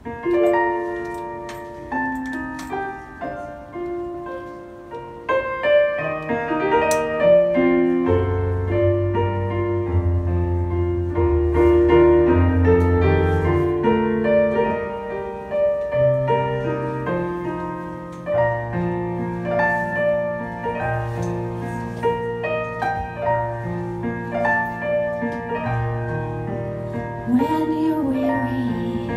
When you're weary,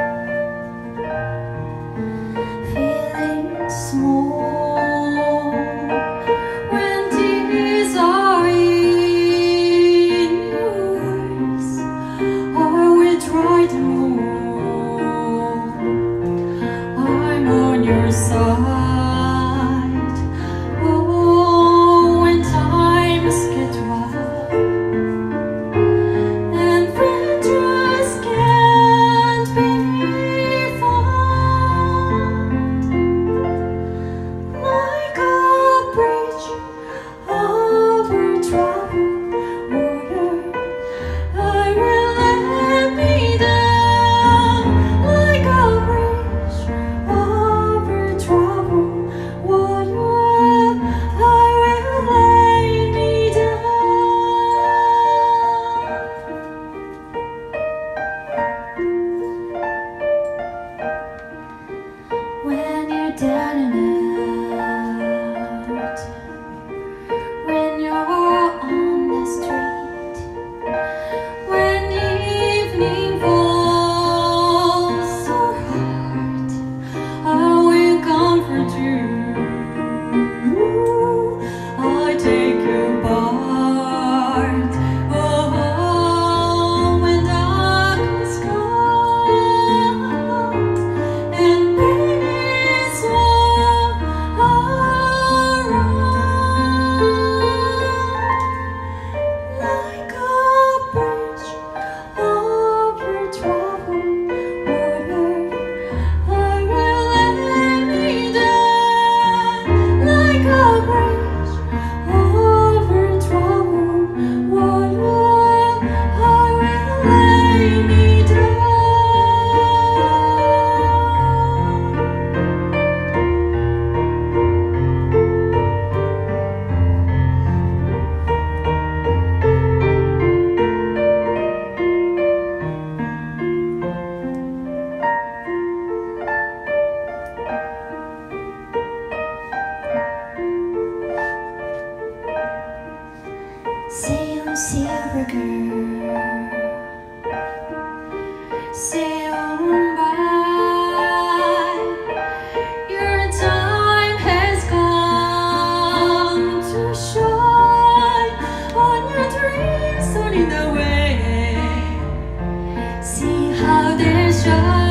feeling small, when tears are in yours, I will try to move. I'm on your side. Oh, when times get rough and friends can't be found, like a bridge over troubled water, I will let me down. Like a bridge over troubled water, I will lay me down. When you're down and out, when you're on the street, when evening falls so hard, I will comfort you. I take your part. Oh, when darkness comes and pain is all around, like a bridge over troubled water, I will let me down. Like a bridge over troubled water, I will lay me down. Sail, silver girl, sail on by. Your time has come to shine on your dreams, on in the way. See how they shine.